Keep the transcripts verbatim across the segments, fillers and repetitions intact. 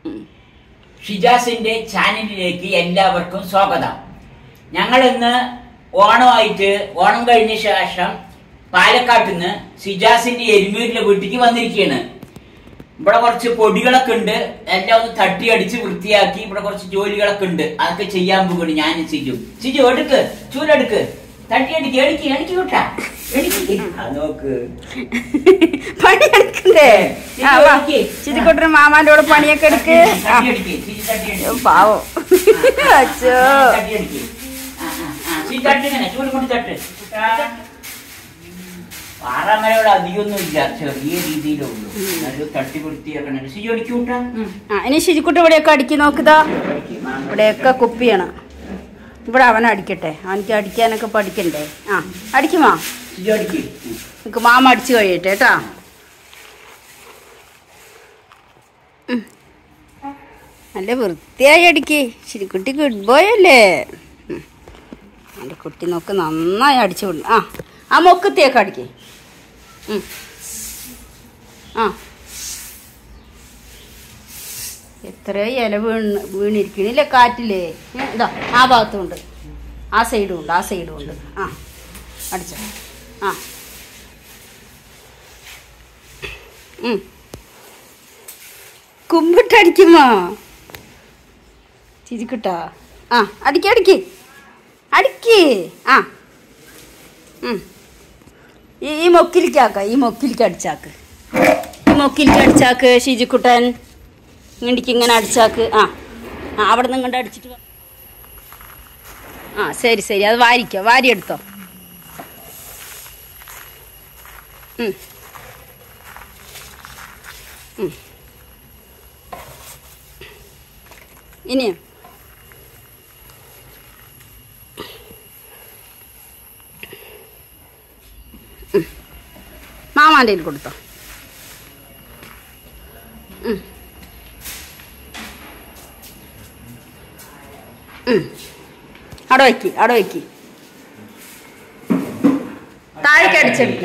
ഷിജാസിന്റെ ചാനലിലേക്ക് എല്ലാവർക്കും സ്വാഗതം. ഞങ്ങൾ ഇന്ന് ഓണമായിട്ട് ഓണം കഴിഞ്ഞ ശേഷം പാലക്കാട്ടിൽ നിന്ന് ഷിജാസിന്റെ എരുമൂരിലെ വീട്ടിലേക്ക് വന്നിരിക്കുകയാണ്. ഇവിടെ കുറച്ച് പൊടികളൊക്കെ ഉണ്ട്, എല്ലാം ഒന്ന് തട്ടി അടിച്ച് വൃത്തിയാക്കി ഇവിടെ കുറച്ച് ജോലികളൊക്കെ ഉണ്ട്, അതൊക്കെ ചെയ്യാൻ പോകുന്നു. ഞാൻ സിജു സിജു എടുക്ക്, ചൂലെടുക്ക്, തട്ടി അടിക്ക്, എടിക്ക് എടിക്ക് വിട്ടാ നോക്ക് പണിയെടുക്കണ്ടേ? ചിരിക്കൊട്ടൻ മാമാന്റെ കൂടെ പണിയൊക്കെ എടുക്ക്. പാവോ അച്ഛോ പാറാമലയോട് അധികമൊന്നും ഇല്ല, ചെറിയ രീതിയിലുള്ളൂ. നല്ല തട്ടിപ്പൊടുത്തിയൊക്കെ സിജു അടിക്ക് വിട്ടാ. ഇനി ശിജിക്കുട്ട ഇവിടെയൊക്കെ അടിക്കി നോക്കുതാ. ഇവിടെയൊക്കെ കുപ്പിയാണ്. ഇവിടെ അവൻ അടിക്കട്ടെ, അവനക്ക് അടിക്കാനൊക്കെ പഠിക്കണ്ടേ. ആ അടിക്കുമാ, എനിക്ക് മാമ അടിച്ചു കഴിയട്ടെ കേട്ടാ. നല്ല വൃത്തിയായി അടിക്ക്. ശരിക്കുട്ടി ഗുഡ് ബോയ് അല്ലേ? എൻ്റെ കുട്ടി നോക്ക് നന്നായി അടിച്ചു വിടും. ആ ആ മൊക്കത്തേക്ക് അടിക്ക്. ആ എത്ര ഇല വീണ് വീണിരിക്കണില്ലേ കാറ്റില്ലേ? ഇതാ ആ ഭാഗത്തും ഉണ്ട്, ആ സൈഡും ഉണ്ട്, ആ സൈഡും ഉണ്ട്. ആ അടിച്ചോ. ആ കുമ്പിട്ടടിക്കുമോ ചിരിക്കുട്ടാ? ആ അടിക്ക് അടിക്ക് അടിക്ക്. ആ ഈ ഈ മൊക്കിലിക്കാക്ക, ഈ മൊക്കിലിക്ക് അടിച്ചാക്ക്, ഈ മൊക്കിലിക്ക് അടിച്ചാക്ക് ഷിജിക്കുട്ടൻ. ഇങ്ങണ്ടിക്ക് ഇങ്ങനെ അടിച്ചാക്ക്. ആ ആ അവിടെ നിന്ന് ഇങ്ങോട്ട് അടിച്ചിട്ട് ആ ശരി ശരി, അത് വാരിക്കോ, വാരി എടുത്തോ. ഇനിയും മാമാൻ്റെ കയ്യിൽ കൊടുത്തോ. അവിടെ വയ്ക്കി, അവിടെ വയ്ക്കി, താഴേക്ക് അടിച്ചെടുക്കും.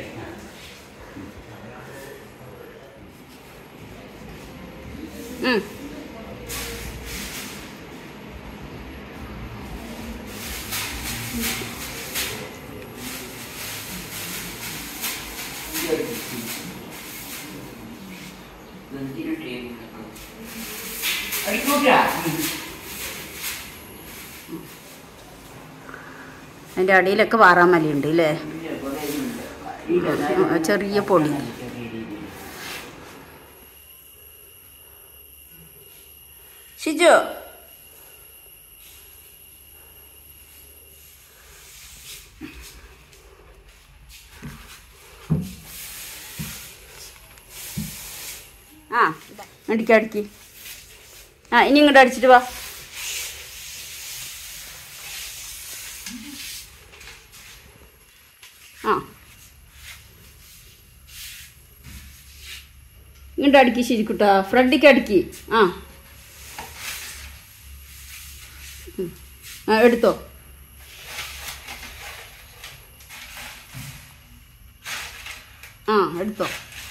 അതിൻ്റെ അടിയിലൊക്കെ വാറാമലയുണ്ട് അല്ലേ? ചെറിയ പൊടി. ഷിജു ആ അടിക്ക് അടിക്ക്. ആ ഇനി ഇങ്ങോട്ട് അടിച്ചിട്ട് വാ. ആ ഇങ്ങോട്ട് അടിക്ക് ശരിക്കുട്ടാ, ഫ്രണ്ടിക്ക് അടിക്ക്. ആ ആ എടുത്തോ. ആ എടുത്തോ.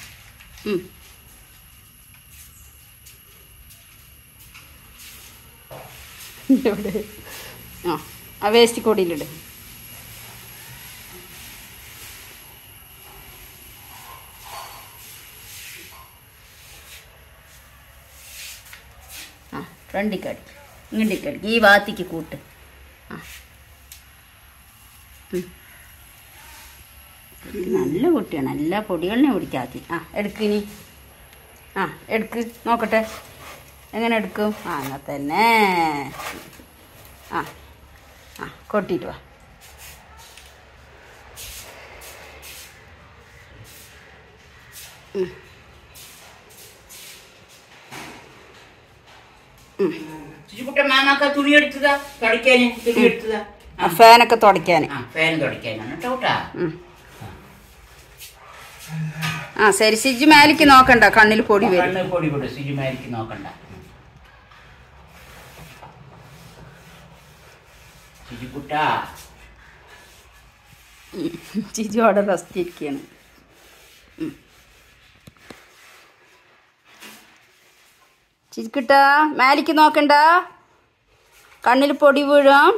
ഇവിടെ ആ ആ വേസ്റ്റ് കൊടിയിലിട്. ആ ഫ്രണ്ടിക്കടിക്ക്, ഇങ്ങോട്ടേക്കടിക്ക്, ഈ ഭാഗത്തേക്ക് കൂട്ട്. ആ നല്ല കുട്ടിയാണ്, എല്ലാ പൊടികളിനെ പിടിക്കാത്തി. ആ എടുക്കിനി. ആ എടുക്ക് നോക്കട്ടെ എങ്ങനെ എടുക്കും. ആ അങ്ങനെ തന്നെ. ആ ആ കൊട്ടിയിട്ട് വാ. തുണി എടുത്തതാ തുടയ്ക്കാന്, തുണി എടുത്തതാ ഫാനൊക്കെ തുടയ്ക്കാൻ. ഫാൻ തുടയ്ക്കാനാണ് കേട്ടോ. ആ ശരി, സിജി മേലേക്ക് നോക്കണ്ട, കണ്ണിൽ പൊടി വരും. പൊടി പൊടി സിജി മേലേക്ക് നോക്കണ്ട. സിജിക്കുട്ടാ ചിജു അവിടെ റെസ്റ്റ് ഇരിക്കുകയാണ്. ചിരിക്കിട്ടാ മേലേക്ക് നോക്കണ്ട, കണ്ണിൽ പൊടി വീഴും.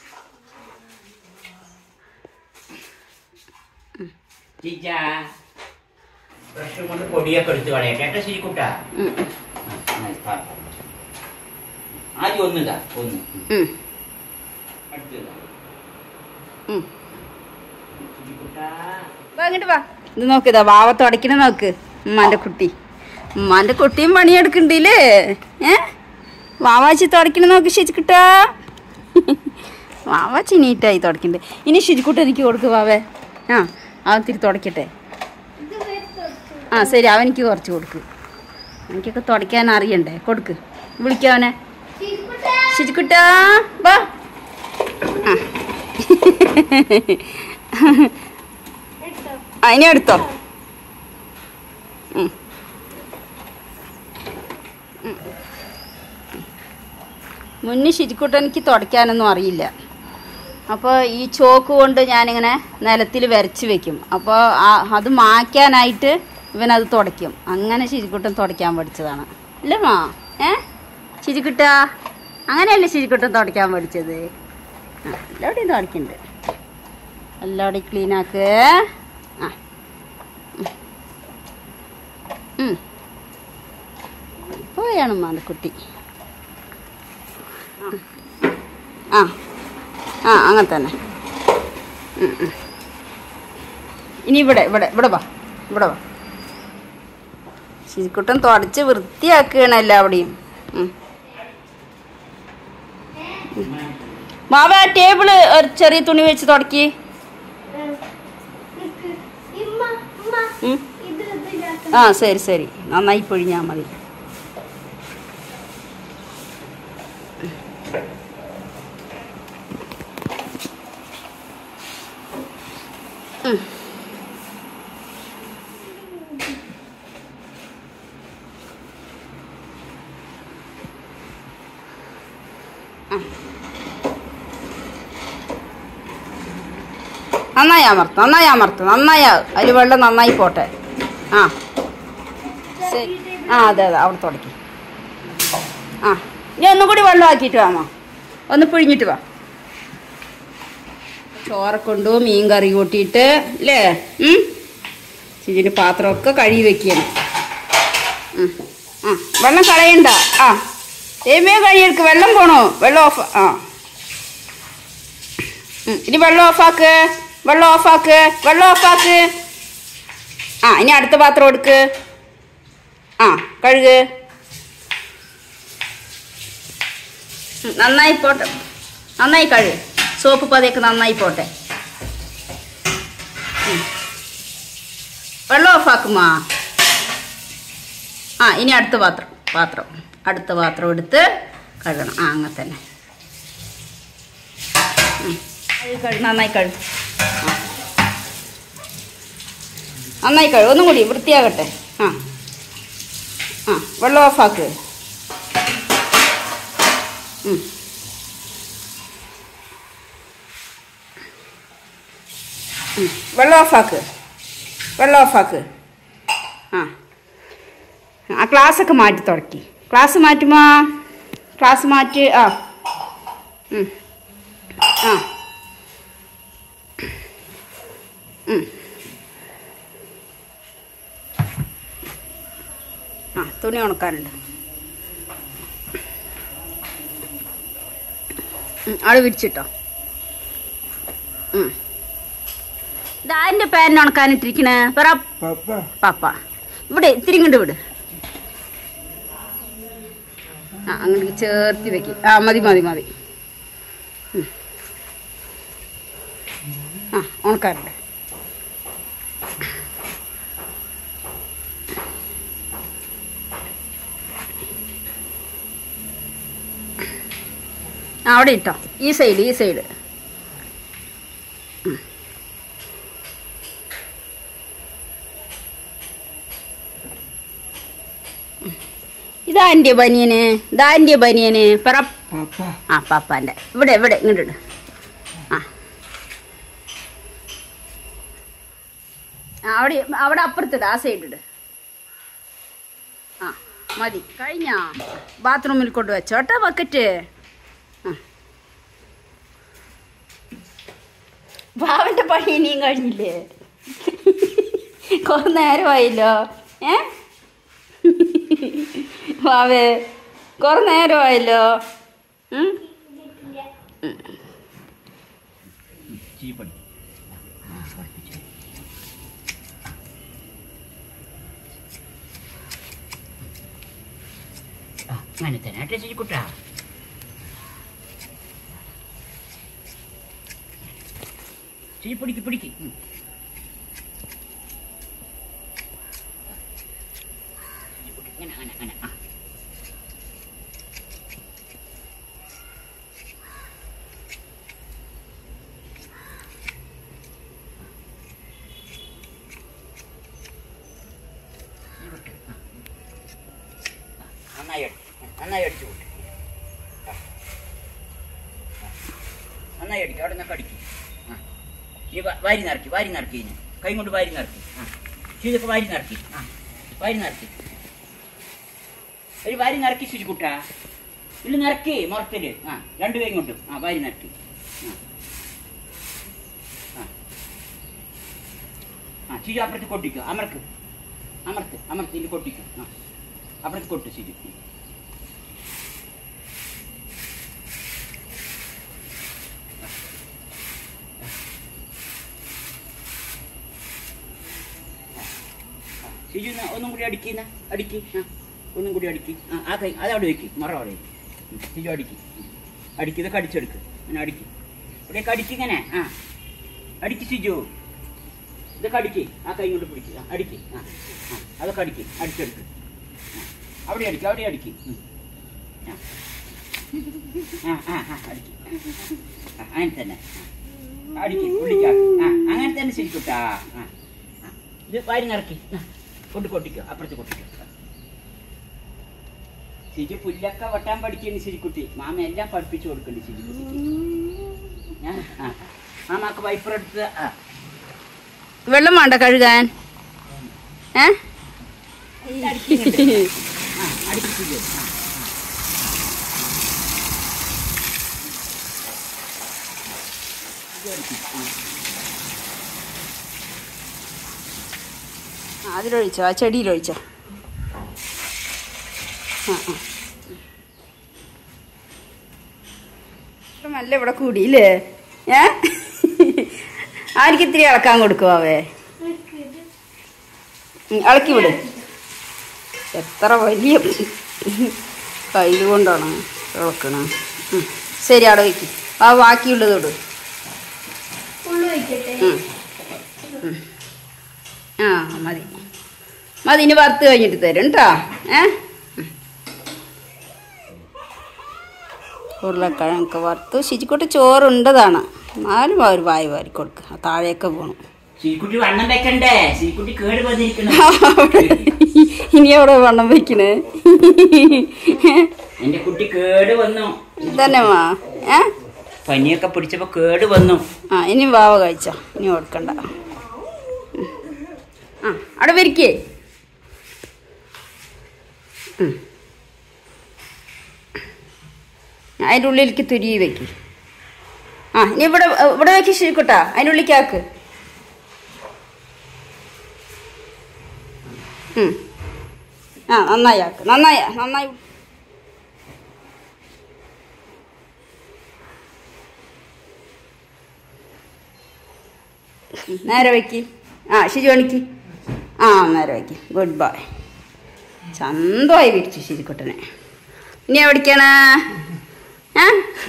പൊടിയൊക്കെ എടുത്ത് കളയാം കേട്ടോ ശരിക്കുട്ട. ആദ്യം ഒന്നിതാ ഒന്ന് അങ്ങോട്ട് വാ. ഇത് നോക്കിതാ വാവ തുടക്കണ നോക്ക്. ഉമ്മാന്റെ കുട്ടി ഉമ്മാന്റെ കുട്ടിയും പണിയെടുക്കണ്ടില്ലേ? ഏ വാവാച്ചി തുടക്കണ നോക്ക് ശരിക്കുട്ടാ. വാവാച്ചി നീറ്റായി തുടക്കണ്ട്. ഇനി ശരിക്കുട്ട എനിക്ക് കൊടുക്ക് വാവേ. ആ അവൻ തിരി തുടക്കട്ടെ. ആ ശരി, അവനിക്ക് കുറച്ച് കൊടുക്ക്. എനിക്കൊക്കെ തുടയ്ക്കാൻ അറിയണ്ടേ. കൊടുക്ക്, വിളിക്കാവനെ. ശരിക്കുട്ടാ വാ. ആ ഇനി എടുത്തോ. മുന്നേ ശരിക്കൂട്ട എനിക്ക് തുടയ്ക്കാനൊന്നും അറിയില്ല. അപ്പോൾ ഈ ചോക്ക് കൊണ്ട് ഞാനിങ്ങനെ നിലത്തിൽ വരച്ച് വെക്കും. അപ്പോൾ അത് മായ്ക്കാനായിട്ട് ഇവനത് തുടയ്ക്കും. അങ്ങനെ ശരിക്കുട്ടൻ തുടയ്ക്കാൻ പഠിച്ചതാണ് അല്ലേ മാ? ഏ ശരിക്കുട്ട അങ്ങനെയല്ലേ ശരിക്കുട്ടൻ തുടയ്ക്കാൻ പഠിച്ചത്? ആ എല്ലാവിടെയും തുടയ്ക്കുന്നുണ്ട്. എല്ലാവിടെയും ക്ലീനാക്ക്. ആ പോയാണ് ഉമ്മാൻ്റെ കുട്ടി. ആ ആ അങ്ങനെ തന്നെ. ഇനി ഇവിടെ ഇവിടെ ഇവിടെ വാ, ഇവിടെ വാ. ശരിക്കുട്ടൻ തുടച്ച് വൃത്തിയാക്കുകയാണ് എല്ലാവിടെയും. മാവ ടേബിള് ഒരു ചെറിയ തുണി വെച്ച് തുടക്കി. ആ ശരി ശരി, നന്നായി പൊഴിഞ്ഞാൽ മതി. നന്നായി അമർത്ത്, നന്നായി അമർത്ത്, നന്നായി അതിൽ വെള്ളം നന്നായി പോട്ടെ. ആ ശരി. ആ അതെ അതെ, അവിടെ തുടക്കി. ആ ഇനി ഒന്നും കൂടി വെള്ളം ആക്കിയിട്ട് വാമോ, ഒന്ന് പിഴിഞ്ഞിട്ട് വാ. ചോറ് കൊണ്ടു മീൻ കറി കൂട്ടിയിട്ട് അല്ലേ? ചിജിൻ്റെ പാത്രമൊക്കെ കഴുകി വെക്കണം. ആ വെള്ളം കളയണ്ട. ആ ഏമേ കഴിയെടുക്ക്, വെള്ളം പോണോ? വെള്ളം ഓഫ്. ആ ഇനി വെള്ളം ഓഫാക്ക്, വെള്ളം ഓഫാക്ക്, വെള്ളം ഓഫാക്ക്. ആ ഇനി അടുത്ത പാത്രം എടുക്ക്. ആ കഴുക്. നന്നായി പോട്ടെ, നന്നായി കഴുകു. സോപ്പ് പതയൊക്കെ നന്നായി പോട്ടെ. വെള്ളം ഓഫാക്കുമാ. ആ ഇനി അടുത്ത പാത്രം പാത്രം അടുത്ത പാത്രം എടുത്ത് കഴുകണം. ആ അങ്ങനെ തന്നെ കഴുകു, നന്നായി കഴുകു. നന്നായി കഴുകു, ഒന്നും കൂടി വൃത്തിയാകട്ടെ. ആ ആ വെള്ളം ഓഫാക്ക്. വെള്ളം ഓഫാക്ക്, വെള്ളം ഓഫാക്ക്. ആ ആ ക്ലാസ്സൊക്കെ മാറ്റി തുടക്കി. ക്ലാസ് മാറ്റുമാ, ക്ലാസ് മാറ്റി. ആ ആ ആ തുണി ഉണക്കാനുണ്ട്. ആള് വിരിച്ചിട്ടോ. ഇതാൻ്റെ പാൻ ഉണക്കാനിട്ടിരിക്കണേ പറ പാപ്പ. ഇവിടെ ഇത്തിരി ഇങ്ങോട്ട് വിട്. ആ അങ്ങോട്ട് ചേർത്തി വെക്കി. ആ മതി മതി മതി. ആ ഉണക്കാറുണ്ട്. ആ അവിടെ ഇട്ടോ, ഈ സൈഡ് ഈ സൈഡ്. ഇതാ എൻ്റെ ബനിയന്, ഇതാ എൻ്റെ ബനിയന് പറ. ആ പാപ്പാൻ്റെ ഇവിടെ ഇവിടെ ഇങ്ങോട്ട്. ആ അവിടെ അവിടെ അപ്പുറത്തിട്, ആ സൈഡ് ഇട്. ആ മതി കഴിഞ്ഞാ ബാത്റൂമിൽ കൊണ്ട് വെച്ചോട്ടെ ബക്കറ്റ്. ബാവൻ്റെ പണി ഇനിയും കഴിഞ്ഞില്ലേ? കുറേ നേരമായില്ലോ. ഏ ബാവേ കുറേ നേരമായല്ലോ. അങ്ങനെ തന്നെ ആട്ടെ ശരിക്കുട്ടാ. ശരി പിടിക്ക് പിടിക്ക്. അങ്ങനെ അങ്ങനെ അങ്ങനെ ആ നന്നായി നന്നായി അടിച്ചു കൂട്ടി. നന്നായി അടിക്കും. അവിടെ നിന്നൊക്കെ അടിക്കും. ആ ഈ വാരി നിറക്കി വാരി നിറക്കി കഴിഞ്ഞു. കൈ കൊണ്ട് വാരി നിറക്കി. ആ ശരിയൊക്കെ വാരി നിറക്കി. ആ വാരി നിറക്കി. ഒരു വാരി നിറക്കി ശുചിക്കുട്ടാ. ഇല്ല നിറക്കി മുറത്തില്. ആ രണ്ടു കൈ കൊണ്ടും ആ വാരി നിറക്കി. ആ ആ ശരി അപ്പുറത്ത് കൊട്ടിക്കോ. അമർക്ക് അമർത്ത് അമർത്ത് ഇതിൽ കൊട്ടിക്കോ. ആ അപ്പുറത്ത് കൊട്ടു ശരി. ശരി ഒന്നും കൂടി അടിക്കുന്ന അടിക്ക്. ആ ഒന്നും കൂടി അടിക്ക്. ആ ആ കൈ അതവിടെ വെക്ക്. മറ അവിടെ വെക്ക്. ശരി അടിക്ക് അടിക്ക്. ഇതൊക്കെ അടിച്ചെടുക്ക്. അങ്ങനെ അടിക്ക്. ഇവിടെയൊക്കെ അടിക്കിങ്ങനെ. ആ അടിക്ക് ശിജു. ഇതൊക്കെ അടിക്ക്. ആ കൈ കൊണ്ട് പിടിക്കുക. അടിക്ക്. ആ ആ അതൊക്കെ അടിക്ക്. അടിച്ചെടുക്ക്. അവിടെ അടിക്ക്. അവിടെ അടിക്ക്. ആ ആ ആ അടിക്ക്. അങ്ങനെ തന്നെ അടിക്ക്. ഉള്ളിക്കാക്ക്. ആ അങ്ങനെ തന്നെ ശരിക്കുട്ടാ. ആ ഇത് വാരി നിറക്കി. കൊണ്ട് കൊട്ടിക്കോ. അപ്പുറത്ത് കൊട്ടിക്കോ. ശരി പുല്ലൊക്കെ വെട്ടാൻ പഠിക്കുന്നു ശരിക്കുട്ടി. മാമ എല്ലാം പഠിപ്പിച്ചു കൊടുക്കണ്ട് ശരിക്കുട്ടിക്ക്. ആ മാമാക്ക് വൈപ്പർ എടുത്ത്. ആ വെള്ളം വേണ്ട കഴുകാൻ. ഏ അതിലൊഴിച്ചോ? ആ ചെടിയിലൊഴിച്ചോ? ആ ആ നല്ല ഇവിടെ കൂടിയില്ലേ? ഏ ആർക്ക് ഇത്തിരി ഇളക്കാൻ കൊടുക്കുവാവേ? ഇളക്കി വിട്. എത്ര വലിയ കയ്യിൽ കൊണ്ടാണ് ഇളക്കണം. ശരി അവിടെ വയ്ക്കും. ആ ബാക്കിയുള്ളത് ഇടും. ആ മതി മതി. ഇനി വറുത്ത് കഴിഞ്ഞിട്ട് തരും കേട്ടോ. ഏ ഉരുളക്കിഴങ്ങൊക്കെ വറുത്ത് ശിച്ചിക്കോട്ട് ചോറുണ്ടതാണ്. എന്നാലും അവർ വായി വാരി കൊടുക്കുക. താഴെയൊക്കെ പോകണം. ഇനി അവിടെ വണ്ണം വെക്കണേ? എന്റെ കുട്ടി കേട് വന്നു തന്നെ മാ. ഏ പനിയൊക്കെ പിടിച്ചപ്പോ കേട് വന്നു. ആ ഇനി വാവ കഴിച്ചോ. ഇനി കൊടുക്കണ്ട. ആ അവിടെ വരിക്കേ. അതിൻ്റെ ഉള്ളിലേക്ക് തുരി വെക്ക്. ആ ഇനി ഇവിടെ ഇവിടെ വെക്ക് ശരിക്കോട്ടാ. അതിൻ്റെ ഉള്ളിലേക്കാക്ക്. ആ നന്നായി ആക്ക്. നന്നായി നന്നായി. നേരെ വെക്ക്. ആ ശരി പണിക്ക്. ആ നേരെ വെക്ക്. Good bye. ചന്തമായി വിരിച്ചു ശരിക്കുട്ടനെ. ഇനി എവിടേക്കാണ്? ഏ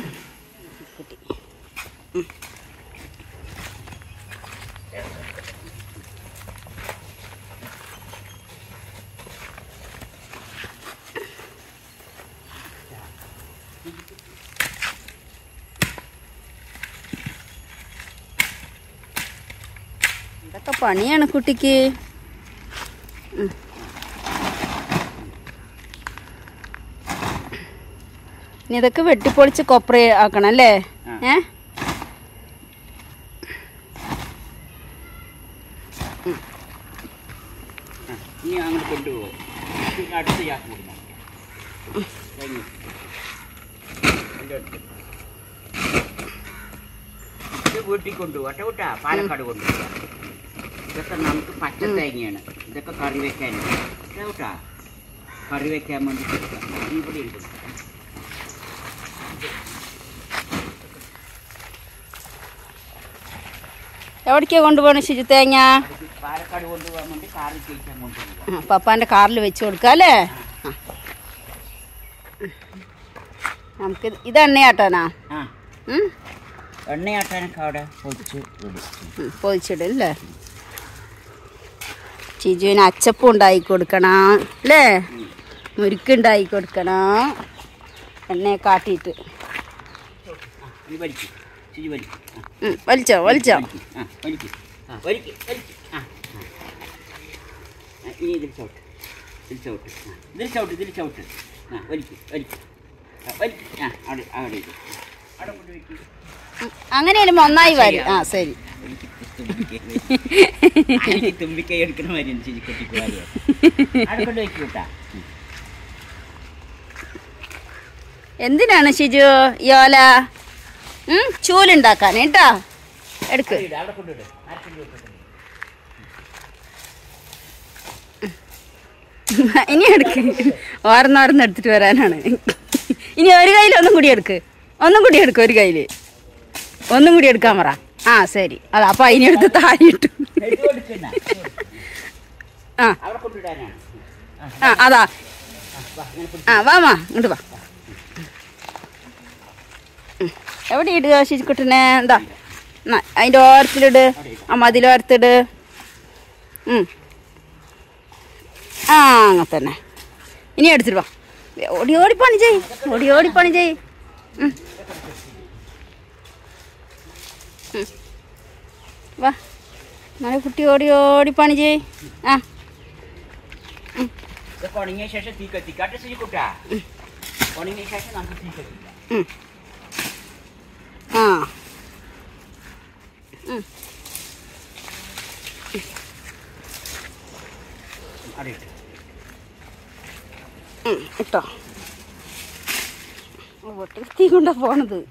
ഇതൊക്കെ പണിയാണ് കുട്ടിക്ക്. ഇനി ഇതൊക്കെ വെട്ടിപ്പൊളിച്ച് കൊപ്ര ആക്കണം അല്ലേ? ഏ നീ അങ്ങോട്ട് കൊണ്ടുപോകും. അടുത്ത യാത്ര കൊടുക്കണം. ഇത് വീട്ടിൽ കൊണ്ടുപോകാം കേട്ടാ, പാലക്കാട് കൊണ്ടുപോകാം. ഇതൊക്കെ നമുക്ക് പച്ച തേങ്ങയാണ്, ഇതൊക്കെ കറി വെക്കാനാണ് കേട്ടാ, കറി വെക്കാൻ വേണ്ടി ഇവിടെ ഉണ്ട്. എവിടേക്കാ കൊണ്ടുപോകണം ശരി തേങ്ങ? പാലക്കാട് കൊണ്ടുപോകാൻ വേണ്ടി കാറിൽ കഴിക്കാൻ കൊണ്ടുപോകാം. പപ്പാന്റെ കാറിൽ വെച്ച് കൊടുക്കാം അല്ലേ? നമുക്ക് ഇത് എണ്ണയാട്ടാനാ? എണ്ണയാട്ടാനൊക്കെ അവിടെ പൊതിച്ചിടല്ലേ? ചിജുവിന് അച്ചപ്പം ഉണ്ടാക്കി കൊടുക്കണം അല്ലേ? മുരുക്കുണ്ടാക്കി കൊടുക്കണം എണ്ണയെ കാട്ടിയിട്ട്. വലിച്ചോ വലിച്ചോ. ഇനി ഇതിൽ ചവിട്ട്, ഇതിൽ ചവിട്ട്, ഇതിൽ ചവിട്ട്, ഇതിൽ ചവിട്ട്. ആ വലിക്ക് വലിക്ക് വലിക്ക്. ആ അവിടെ അവിടെ ഇത് അവിടെ കൊണ്ട് വയ്ക്കും. അങ്ങനെയാലും ഒന്നായി വരും. ആ ശരി. തുമ്പിക്കൈ എടുക്കണ മാതിരി ചിരിക്കൊട്ടിക്ക് അവിടെ കൊണ്ട് വയ്ക്കും കേട്ടാ. എന്തിനാണ് ഷിജു ഈ ഓല? ചൂലുണ്ടാക്കാൻ കേട്ടാ. എടുക്ക്. അവിടെ കൊണ്ടുവിട്. ഇനി എടുക്ക്. ഓർന്നോർന്ന് എടുത്തിട്ട് വരാനാണ്. ഇനി ഒരു കയ്യിൽ ഒന്നും കൂടി എടുക്ക്, ഒന്നും കൂടി എടുക്ക്. ഒരു കയ്യിൽ ഒന്നും കൂടി എടുക്കാൻ പറ. ആ ശരി. അതാ അപ്പൊ അതിനെടുത്ത് താഴെയിട്ടു. ആ ആ അതാ. ആ വാമാ ഇങ്ങോട്ട് വാ. എവിടെ ഇടുക ശിശുക്കുട്ടനെ? എന്താ അതിൻ്റെ ഓരത്തിലിട്, ആ മതിലോരത്തിട്. ആ അങ്ങനെ തന്നെ. ഇനി എടുത്തിട്ട് വാ. ഓടി ഓടി പണി ചെയ്, ഓടി ഓടി പണി ചെയ്. വാ നല്ല കുട്ടി, ഓടി ഓടി പണി ചെയ്. ആ ഉണങ്ങിയ ശേഷം തീ കത്തിക്കാട്ടെ ശരിക്കൂട്ടാ. ഉണങ്ങിയ ശേഷം നമുക്ക് തീ കത്തിക്കാം. ആ ഇട്ടോ. ഒട്ടി കൊണ്ടാ പോണത്.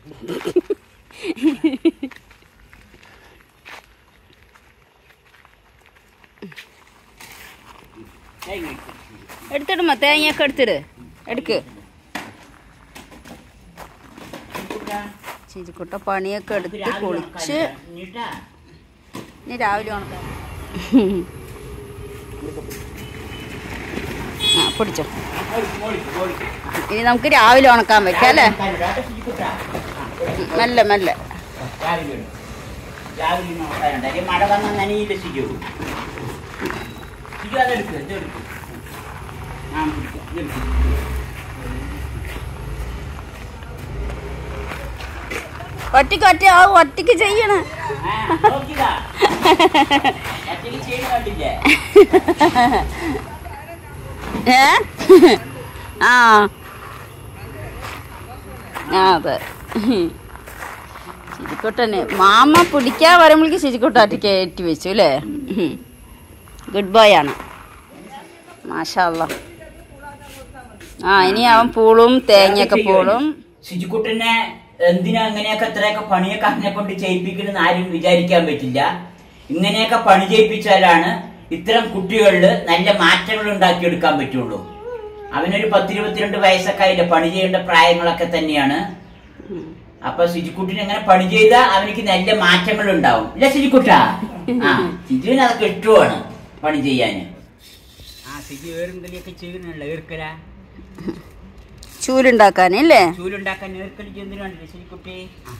എടുത്തിടുമ്പോ തേങ്ങയൊക്കെ എടുത്തിട്. എടുക്ക് ചിരിക്കുട്ട. പണിയൊക്കെ എടുത്ത് കുളിച്ച് ഇനി രാവിലെ ഉണക്കാം. ആ പിടിച്ചോ. ഇനി നമുക്ക് രാവിലെ ഉണക്കാൻ വെക്കാം അല്ലേ? മെല്ലെ മെല്ലെ. മഴ വന്നാൽ നനയില്ല ശിജു. ശിജു അതെടുക്ക്, ഇതെടുക്ക്. ആ ഇതെടുക്ക്. ഒറ്റയ്ക്ക് ഒറ്റ ആ ഒറ്റയ്ക്ക് ചെയ്യണ. ഏ ആ അതെ. ശരിക്കോട്ടന്നെ മാമ പിടിക്കാൻ വരുമ്പോഴേക്ക് ശരിക്കോട്ടാട്ടി കയറ്റി വെച്ചു അല്ലേ? ഗുഡ് ബോയ് ആണ്. മാഷാ അല്ലാ. ആ ഇനി അവൻ പൂളും തേങ്ങയൊക്കെ പൂളും. ശിജുക്കുട്ടനെ എന്തിനാ ഇങ്ങനെയൊക്കെ ഇത്രയൊക്കെ പണിയൊക്കെ അതിനെ കൊണ്ട് ചെയ്യിപ്പിക്കണമെന്ന് ആരും വിചാരിക്കാൻ പറ്റില്ല. ഇങ്ങനെയൊക്കെ പണി ചെയ്യിപ്പിച്ചാലാണ് ഇത്തരം കുട്ടികളില് നല്ല മാറ്റങ്ങൾ ഉണ്ടാക്കിയെടുക്കാൻ പറ്റുള്ളൂ. അവനൊരു പത്തിരുപത്തിരണ്ട് വയസ്സൊക്കെ അതിന്റെ പണി ചെയ്യേണ്ട പ്രായങ്ങളൊക്കെ തന്നെയാണ്. അപ്പൊ ശിജുക്കുട്ടിന് എങ്ങനെ പണി ചെയ്താൽ അവനിക്ക് നല്ല മാറ്റങ്ങൾ ഉണ്ടാവും. ഇല്ല ശിജുക്കുട്ടാ? ആ ശിജുവിന് അതൊക്കെ ഇഷ്ടമാണ് പണി ചെയ്യാന്. ആ ശിജു ഏറുങ്കലിയൊക്കെ ചെയ്യുന്നുണ്ടല്ലോ. ഏർക്കല ചൂലുണ്ടാക്കാനല്ലേ? ചൂലുണ്ടാക്കാൻ ഏർക്കലി എന്തിനാണല്ലേ ശരിക്കുട്ടി?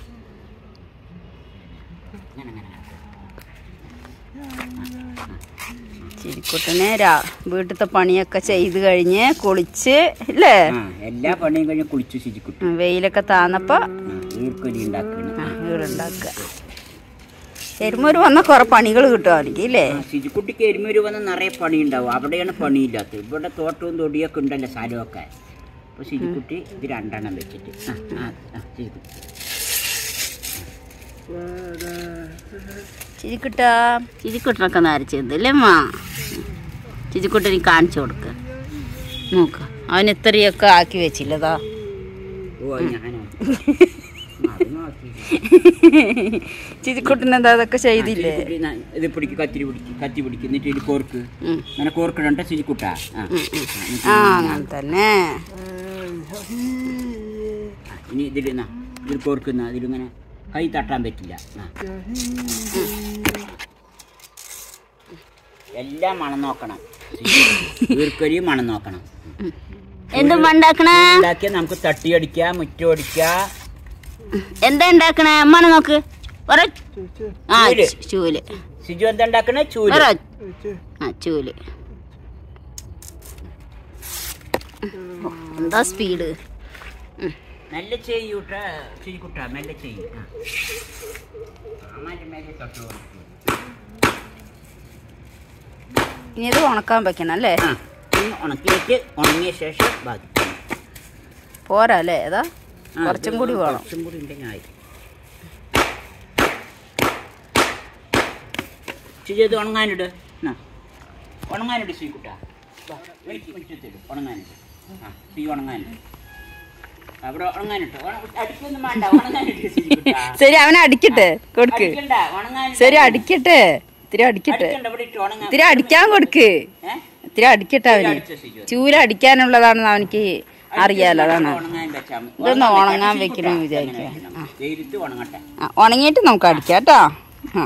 ശരിക്കുട്ടനെ രാ വീട്ടിലത്തെ പണിയൊക്കെ ചെയ്ത് കഴിഞ്ഞ് കുളിച്ച് അല്ലേ? എല്ലാ പണിയും കഴിഞ്ഞ് കുളിച്ചു ശരിക്കുട്ടി. വെയിലൊക്കെ താന്നപ്പോ ഈർക്കലി ഉണ്ടാക്കുക. എരുമൂര് വന്ന കുറെ പണികൾ കിട്ടും അവർക്ക് ഇല്ലേ? ശിജുക്കുട്ടിക്ക് എരുമൂര് വന്ന നിറയെ പണി ഉണ്ടാവും. അവിടെയാണ് പണിയില്ലാത്തത്. ഇവിടെ തോട്ടവും തൊടിയൊക്കെ ഉണ്ടല്ലോ സ്ഥലമൊക്കെ. അപ്പൊ ശിജുക്കുട്ടി ഇത് രണ്ടെണ്ണം വെച്ചിട്ട് ചിരിക്കുട്ടാ ചിരിക്കുട്ടനൊക്കെ നരച്ചത് അല്ലേ അമ്മ? ചിരിക്കുട്ടനെ കാണിച്ചു കൊടുക്ക. നോക്ക അവൻ ഇത്രയൊക്കെ ആക്കി വെച്ചില്ലതാ. ചിരിക്കുട്ടനെന്താ അതൊക്കെ ചെയ്തില്ലേ? ഇത് പിടിക്ക്, കത്തിരി പിടിക്ക്, കത്തി പിടിക്ക്, എന്നിട്ട് ഇത് കോർക്ക്, അങ്ങനെ കോർക്കിടണ്ട ചിരിക്കുട്ട. ആ അങ്ങനെ തന്നെ. ഇനി ഇതിൽ ഇതിൽ കോർക്കുന്ന അതിലിങ്ങനെ കൈ തട്ടാൻ പറ്റില്ല. എല്ലാം മണം നോക്കണം, വീർക്കൊരിയും മണം നോക്കണം. എന്തും ഉണ്ടാക്കണേ ഉണ്ടാക്കിയാൽ നമുക്ക് തട്ടിയടിക്കാം, മുറ്റമടിക്കാം. എന്താ ഉണ്ടാക്കണേ അമ്മനെ നോക്ക്. ആ ചൂല്. സിജു എന്താ ഉണ്ടാക്കണേ? ചൂല്. ആ ചൂല്. എന്താ സ്പീഡ്. മെല്ലെ ചെയ്യൂട്ട ചിരിക്കുട്ട, മെല്ലെ ചെയ്യൂ. ഇനി ഇത് ഉണക്കാൻ വെക്കണം അല്ലേ? ഉണക്കിയിട്ട് ഉണങ്ങിയ ശേഷം ബാക്കി പോരാ അല്ലേ? ഏതാ കുറച്ചും കൂടി വേണം. കുറച്ചും കൂടി ഉണ്ടെങ്കിൽ ആയി. ചെയ്ത് ഉണങ്ങാനിട്, ഉണങ്ങാനിട് ശ്രീക്കുട്ട, ഉണങ്ങാനിട്. ആ ശ്രീ ഉണങ്ങാനിട്, അവിടെ ഉണങ്ങാനിട്ടോ. അടിക്കൊന്നും വേണ്ട, ഉണങ്ങാനിട്ട് ശ്രീക്കുട്ട. ശരി അവനെ അടിക്കട്ടെ, കൊടുക്ക്. ശരി അടിക്കട്ടെ, ഇത്തിരി അടിക്കട്ടെ, ഇത്തിരി അടിക്കാൻ കൊടുക്ക്, ഇത്തിരി അടിക്കട്ടെ. അവന് ചൂല അടിക്കാനുള്ളതാണെന്ന് അവനിക്ക് അറിയാലോ. അതാണ് ഇതൊന്ന് ഉണങ്ങാൻ വെക്കണമെന്ന് വിചാരിക്കുക. ആ ഉണങ്ങിയിട്ട് നമുക്ക് അടിക്കാം കേട്ടോ. ആ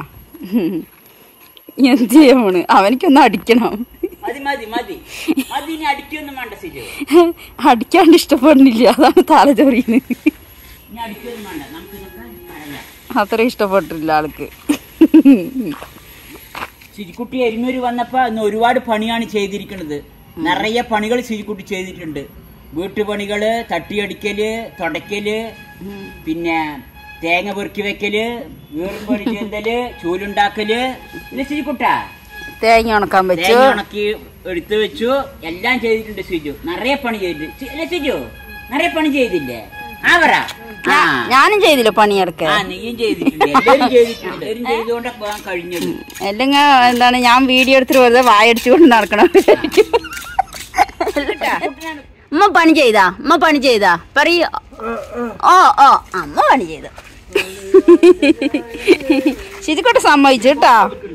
എന്ത് ചെയ്യണ്, അവനിക്കൊന്ന് അടിക്കണം. അടിക്കാണ്ട് ഇഷ്ടപ്പെടുന്നില്ല, അതാണ് തലചൊറിയുന്നത്. അത്ര ഇഷ്ടപ്പെട്ടില്ല ആൾക്ക്. സിരിക്കുട്ടി എരുമൂര് വന്നപ്പോ ഇന്ന് ഒരുപാട് പണിയാണ് ചെയ്തിരിക്കുന്നത്. നിറയെ പണികൾ സിരിക്കുട്ടി ചെയ്തിട്ടുണ്ട്. വീട്ടുപണികള്, തട്ടിയടിക്കല്, തുടക്കല്, പിന്നെ തേങ്ങ പെറുക്കി വെക്കല്, വീറും പണി ചെയ്തല്, ചൂലുണ്ടാക്കല്. ഇല്ല സിരിക്കുട്ട, തേങ്ങ ഉണക്കാൻ വെച്ചു, തേങ്ങ ഉണക്കി എടുത്തു വെച്ചു, എല്ലാം ചെയ്തിട്ടുണ്ട് സിജു. നിറയെ പണി ചെയ്തിട്ടുണ്ട്. അല്ലെ സിജു, നിറയെ പണി ചെയ്തില്ലേ? ആ പറ. ഞാനും ചെയ്തില്ല പണിയെടുക്കാൻ. ആ നീയും ചെയ്തിട്ടുണ്ട്, എല്ലാവരും ചെയ്തിട്ടുണ്ട്. എല്ലാവരും ചെയ്തുകൊണ്ടാ പോകാൻ കഴിഞ്ഞത്. അല്ലെങ്കിൽ എന്താണ് ഞാൻ വീഡിയോ എടുത്തിട്ട് വെറുതെ വായടിച്ചുകൊണ്ട് നടക്കണം. ഉമ്മ പണി ചെയ്താ? ഉമ്മ പണി ചെയ്താ പറയ. ഓ ഓ അമ്മ പണി ചെയ്ത. ശരിക്കോട്ടെ സമ്മതിച്ചു കേട്ടാ.